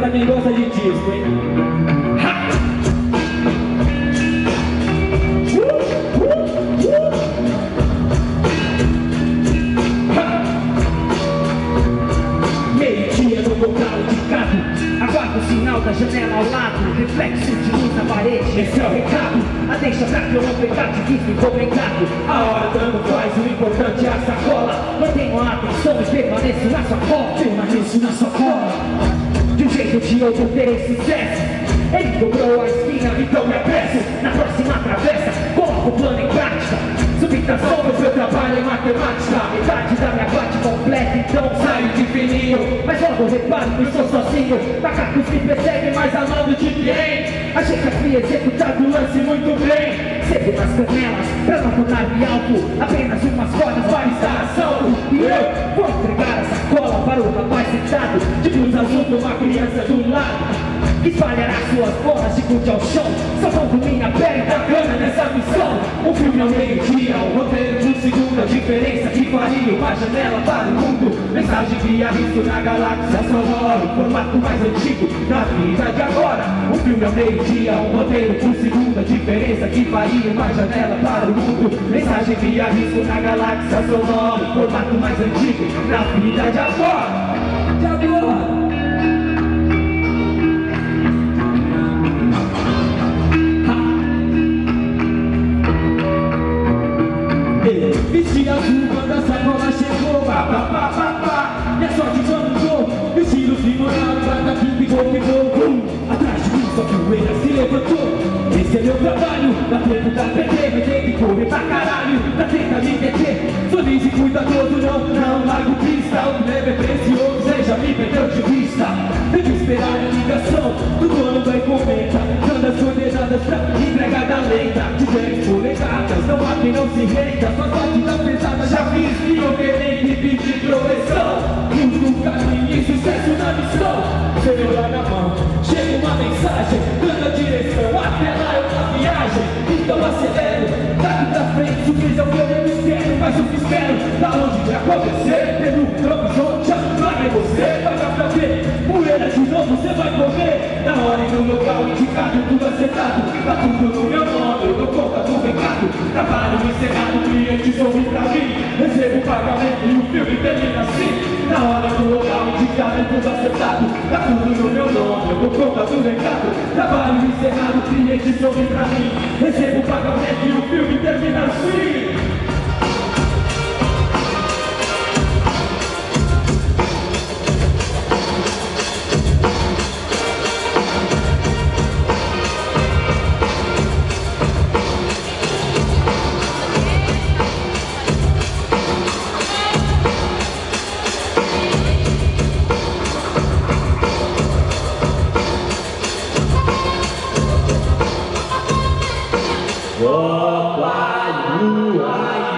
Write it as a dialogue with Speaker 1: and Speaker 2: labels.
Speaker 1: quem gosta de disco, hein? Meio-dia no local indicado, aguardo o sinal da janela ao lado, reflexo de luz na parede, esse é o recado. A deixa pra que eu não pegar de vista encomendado. A hora tanto faz, o importante é a sacola. Mantenho a atenção e permaneço na sua cola. Permaneço na sua cola. De um jeito ou de outro terei sucesso. Ele dobrou a esquina, então me apresso. Na próxima travessa, coloco o plano em prática. Subtração do meu trabalho em matemática. Metade da minha parte completa, então saio de fininho. Mas logo reparo que estou sozinho. Macacos me perseguem, mas amando de quem? Achei que havia executado o lance muito bem. Sempre nas canelas, pra não tornar-me alto. Apenas umas cordas para estar a salvo. E eu vou entregar a sacola para o rapaz sentado, de blusa azul com uma criança do lado. Espalhará suas bolas de gude ao chão, salvando minha pele bacana nessa missão. Um filme ao meio-dia, um roteiro de um segundo. A diferença que faria uma janela para o mundo. Mensagem que arrisco na galáxia sonora, o formato mais antigo da vida de agora. Um filme ao meio-dia, um roteiro de um segundo. A diferença que faria uma janela para o mundo. Mensagem que arrisco na galáxia sonora, o formato mais antigo da vida de agora. De agora. Vesti azul quando a sacola chegou, pá, pá, pá, pá, pá. Minha sorte quando mudou, vestido limonado, prata, ficou, atrás de mim só poeira se levantou. Esse é meu trabalho, dá tempo da PT, vai ter que correr pra caralho, pra tentar me deter. Feliz e cuidadoso, não largo pista. O que leve é precioso, cê já me perdeu de vista. Tem que esperar a ligação do dono da encomenda, dando as coordenadas pra entrega da lenda. De 10 polegadas, não há quem não se renda. Sua sorte tá pesada, já fiz que eu querer e pedir progressão. Luz no caminho e sucesso na missão. Celular na mão, chega uma mensagem, dando a direção, até lá eu na viagem. Então acelero, daqui pra frente, surpresa é o que eu menos quero. Mas o que espero, da onde vai acontecer? Pelo horizonte, lá é você, vai dar pra ver. Poeira de novo, você vai correr. Na hora e no local indicado, tudo acertado. Tá tudo no meu nome, eu dou conta do recado. Trabalho encerrado, cliente sorri pra mim. Recebo o pagamento e o filme termina assim. Na hora do local indicado, tudo acertado. Tá tudo no meu nome, eu dou conta do recado. Trabalho encerrado, cliente sorri pra mim. Recebo o pagamento e o filme termina assim. Oh, pai,